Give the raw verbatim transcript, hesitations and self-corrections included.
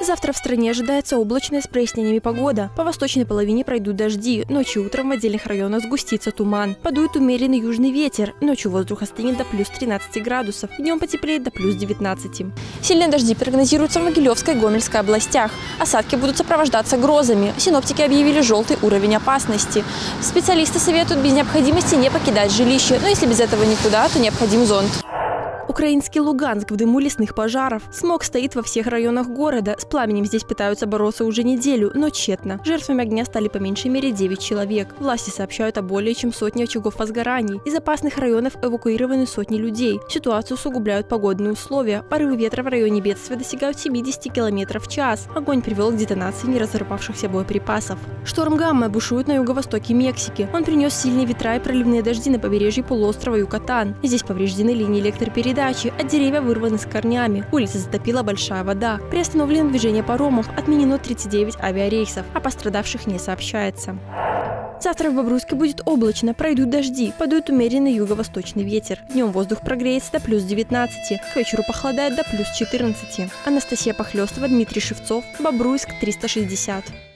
Завтра в стране ожидается облачная с прояснениями погода. По восточной половине пройдут дожди. Ночью и утром в отдельных районах сгустится туман. Подует умеренный южный ветер. Ночью воздух остынет до плюс тринадцати градусов. Днем потеплеет до плюс девятнадцати. Сильные дожди прогнозируются в Могилевской и Гомельской областях. Осадки будут сопровождаться грозами. Синоптики объявили желтый уровень опасности. Специалисты советуют без необходимости не покидать жилище. Но если без этого никуда, то необходим зонт. Украинский Луганск в дыму лесных пожаров. Смог стоит во всех районах города. С пламенем здесь пытаются бороться уже неделю, но тщетно. Жертвами огня стали по меньшей мере девять человек. Власти сообщают о более чем сотне очагов возгораний. Из опасных районов эвакуированы сотни людей. Ситуацию усугубляют погодные условия. Порывы ветра в районе бедствия достигают семидесяти километров в час. Огонь привел к детонации неразорвавшихся боеприпасов. Шторм Гамма бушует на юго-востоке Мексики. Он принес сильные ветра и проливные дожди на побережье полуострова Юкатан. Здесь повреждены линии электропередач. А деревья вырваны с корнями. Улицы затопила большая вода. Приостановлено движение паромов. Отменено тридцать девять авиарейсов. О пострадавших не сообщается. Завтра в Бобруйске будет облачно, пройдут дожди, подует умеренный юго-восточный ветер. Днем воздух прогреется до плюс девятнадцати, к вечеру похолодает до плюс четырнадцати. Анастасия Похлёстова, Дмитрий Шевцов, Бобруйск, триста шестьдесят.